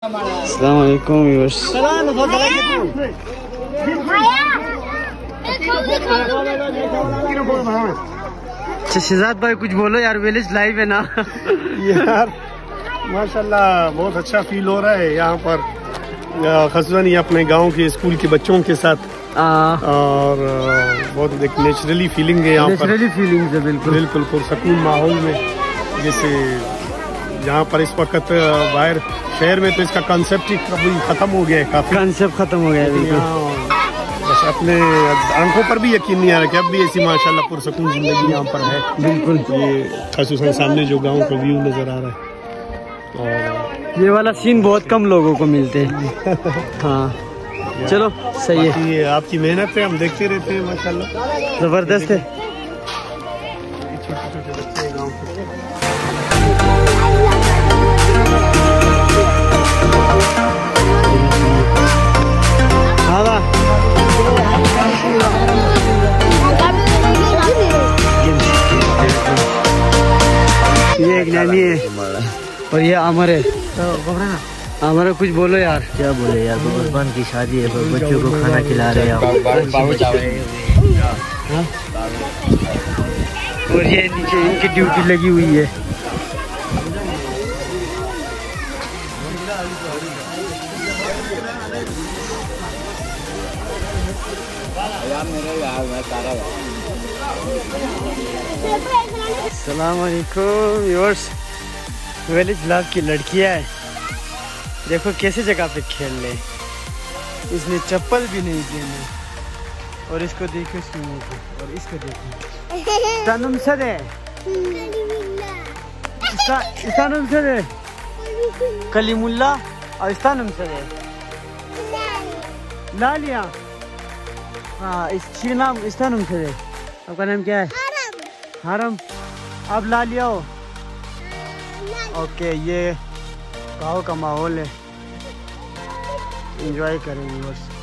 अस्सलाम वालेकुम व्यूअर्स। शहजाद भाई कुछ बोलो यार, विलेज लाइव है ना। यार माशाल्लाह बहुत अच्छा फील हो रहा है यहाँ पर, खसूसन ये अपने गांव के स्कूल के बच्चों के साथ, और बहुत एक नेचुरली फीलिंग है यहाँ पर। नेचुरली फीलिंग है बिल्कुल बिल्कुल पुरसकून माहौल में। जैसे यहाँ पर इस वक्त बाहर शहर में तो इसका कॉन्सेप्ट ही कभी खत्म हो गया है, काफी कॉन्सेप्ट खत्म हो गया है बिल्कुल। बस अपने आंखों पर भी यकीन नहीं आ रहा कि अब भी ऐसी माशाल्लाह पुरसकून जिंदगी यहाँ पर है। बिल्कुल ये खसूसन सामने जो गांव का व्यू नजर आ रहा है, और ये वाला सीन बहुत कम लोगों को मिलते हैं। हाँ चलो सही है, ये आपकी मेहनत है, हम देखते रहते हैं माशाल्लाह जबरदस्त है। छोटे छोटे बच्चे गाँव के। ये एक नैनी है और ये अमर है। अमर कुछ बोलो यार। क्या बोले यार, भगवान की शादी है, बच्चों को खाना खिला रहे हैं। और ये नीचे इनकी ड्यूटी लगी हुई है। अस्सलाम वालेकुम व्यूअर्स। विलेज लाइव की लड़कियां है, देखो कैसे जगह पे खेल ले। इसने चप्पल भी नहीं पहनी, और इसको देखो स्विमिंग पूल, और इसको देखो तनुम सदे इस्तानुम सदे कलीमुल्ला और इस्तानुम सदे लालिया। हाँ इस नाम इस्तानुम सदे। आपका नाम क्या है? हरम। अब ला लिया हो। ओके ये गाँव का माहौल है, एंजॉय करेंगे बस।